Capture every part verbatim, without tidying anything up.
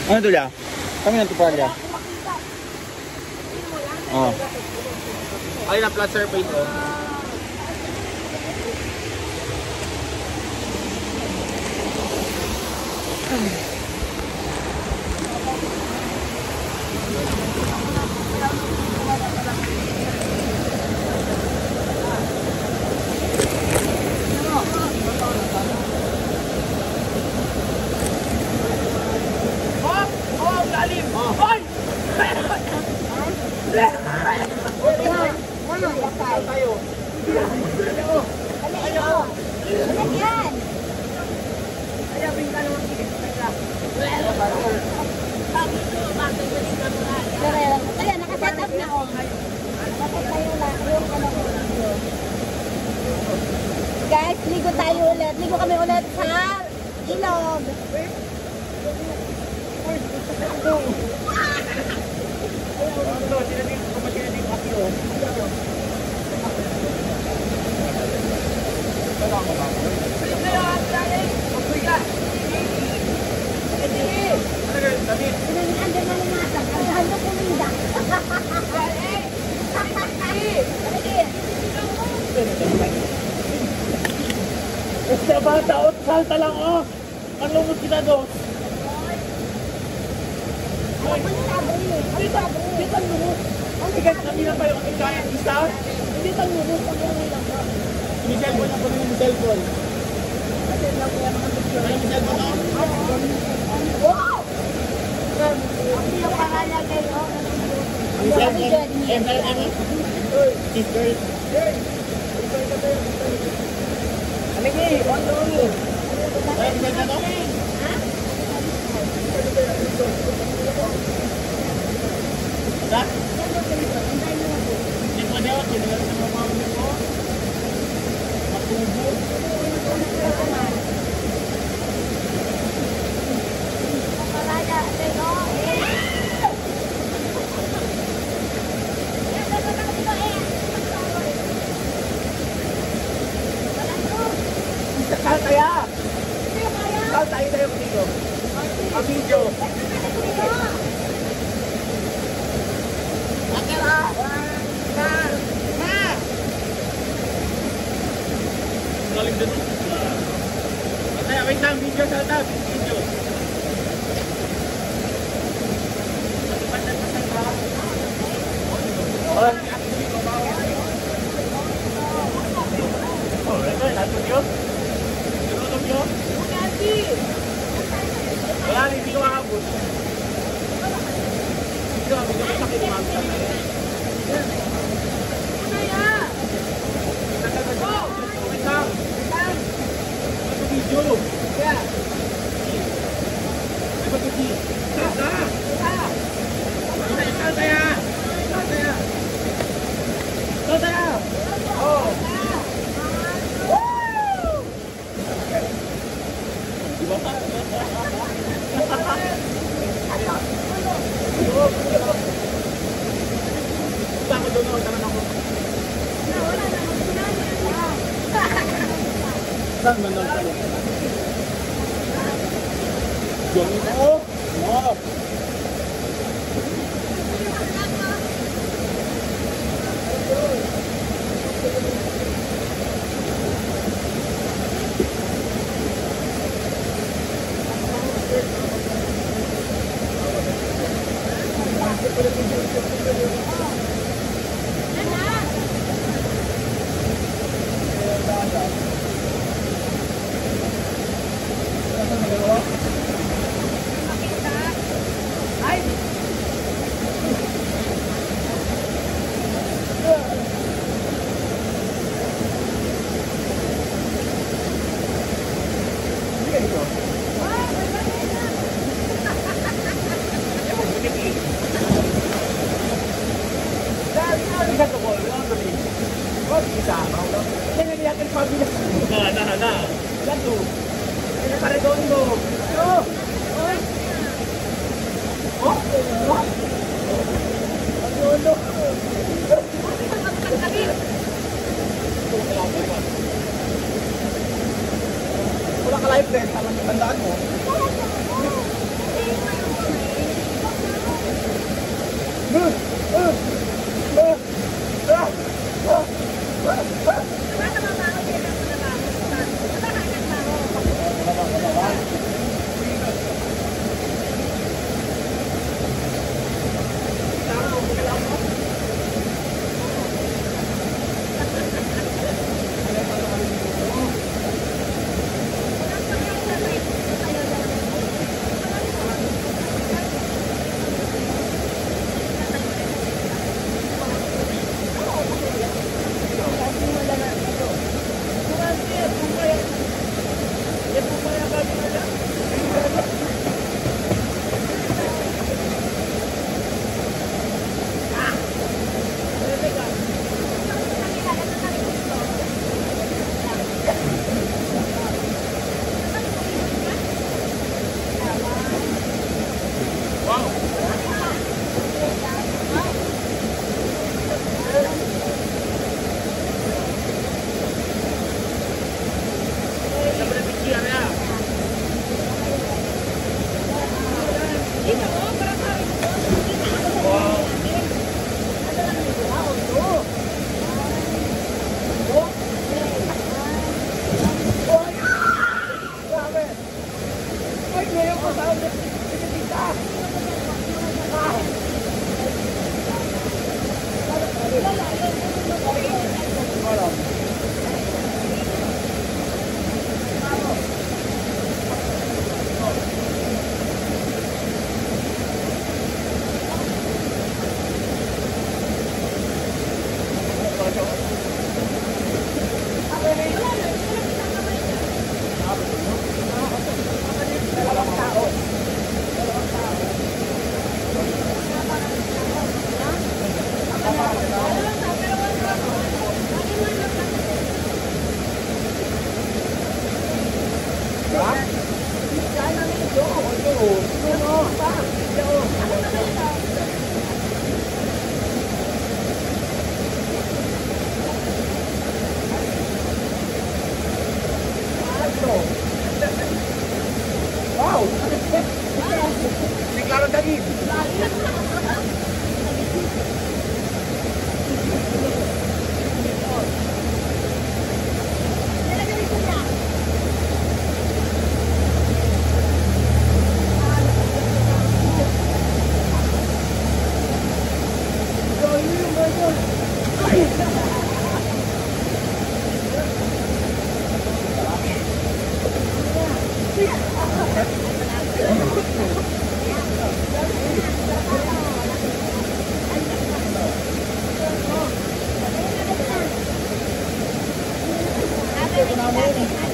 Ano ito ya? Kami ng tupad ya. Oh. Ay na flat surface oh. Ayan, nakaset up na ako. Nakaset tayo na yung ano ko. Guys, ligo tayo ulit. Ligo kami ulit sa ilog. Basta bata, salta lang oh. Ang lumot kita dos. Hindi ta, hindi ta lumot. Ang bigat na nila pa yung kaya isa. Hindi ta lumot ang lang ba. Michelle Bon ako ng Michelle Bon. Kasi lang ko yan ang picture. Ay Michelle Bon ako. Wow! Ang yung pangalan kayo. Michelle Bon. M L M. Sister. Aligi, on the road. Ay, Michelle Bon ako. Ha? Hindi pa daw, sinilang sa mga mga ko. Matubo. Kapalaya, tayo. Saan kaya? Saan tayo tayo dito? Ang video. Akira! Ha! Ha! Galing din. Kaya wait lang, video sa tab. Video. Oh, oh, ito, nato niyo? Nato niyo? Wala, hindi ko makabot. Hindi ko makabot. Ano yan? Oh! Wait lang. Ito video. Kaya. Ito video. Sasa! Sasa! Sasaya! Sasaya! Sasaya! Oh! Diba pa? Ako doon ako, taman ako. Wala na, saan man lang sa'yo? Diyan mo? Oo. Nah, nah, nah. Satu. Ini pada gondo. Oh. Oh. Oh. Gondo. Wala ka live test, tandaan mo. Ito namin.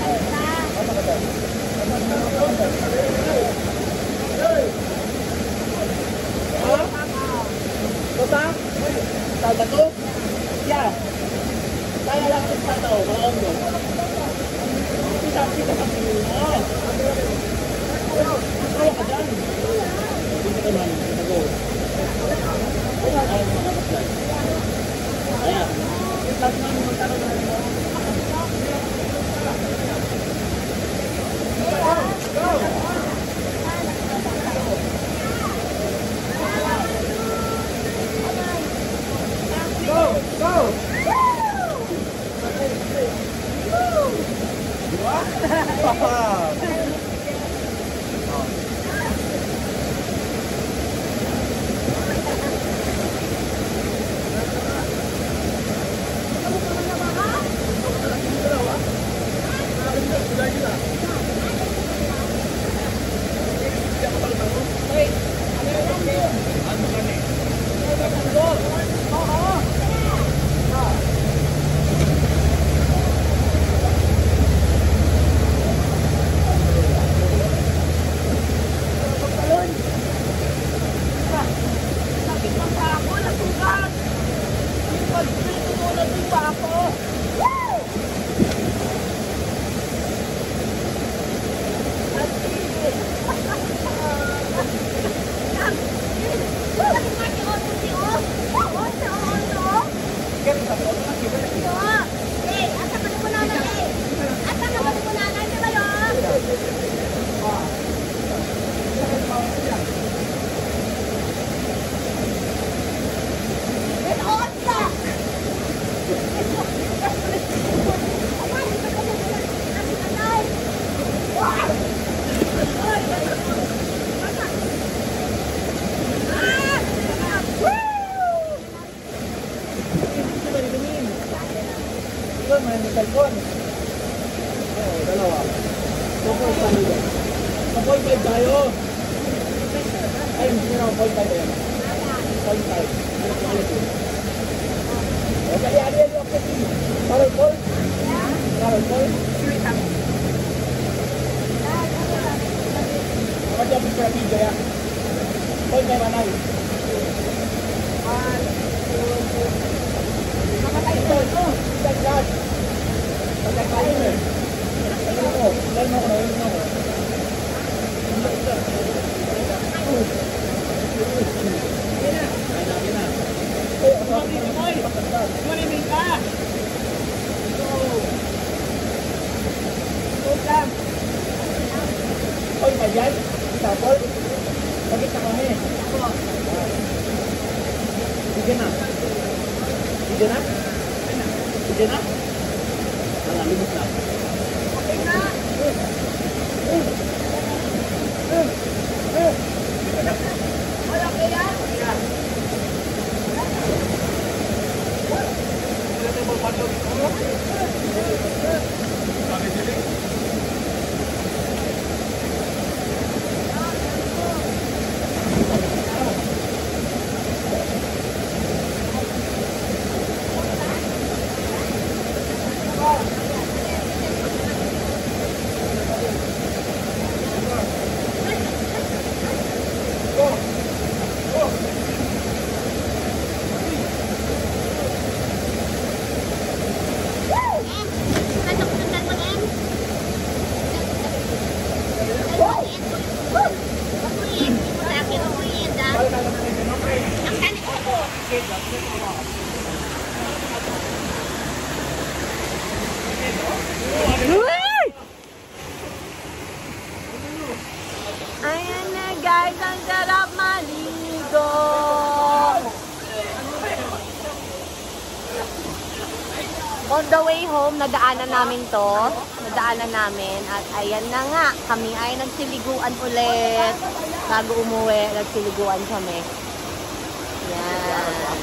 Basta? Tata to? Yeah. Kaya lang yung tataw, maon mo. Kita-kita ka sila. Kaya ka dyan. Hindi ka naman, go. Ayan. Tapos namin magkaroon na rin. Go! Go! May cellphone. Oo, dalawa. two point five. two point five tayo. Ay, hindi na two point five yan. two point five. Okay, yan yan yung okay. Parol Paul? Parol Paul? Apa jam berapa video ya? Poin kayak mana? Pakai itu, kita lihat. Pakai kayu nih. Lalu, lalu mau, lalu mau. Ini, ada ini. Eh, mau ini, mau ini, mau ini minta. Tuh, Poin bayan, kita pol. Bagi kami. Sige na. Sige na? Sige na? Wala, limit na. Okay na. Wala kaya? Wala. Wala tayo magpatog. Sabi sila. Ayan na guys, ang sarap maligo. On the way home, nadaanan namin to. Nadaanan namin. At ayan na nga, kami ay nagsiliguan ulit. Bago umuwi, nagsiliguan kami. Yan.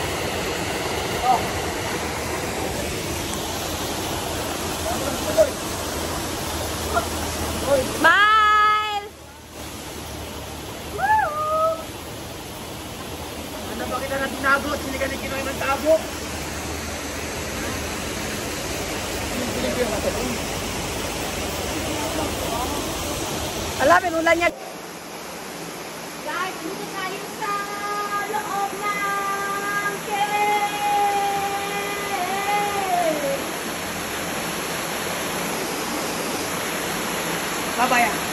Oh. Malapit, ulan yan. Guys, dito tayo sa loob ng cave! Babaya.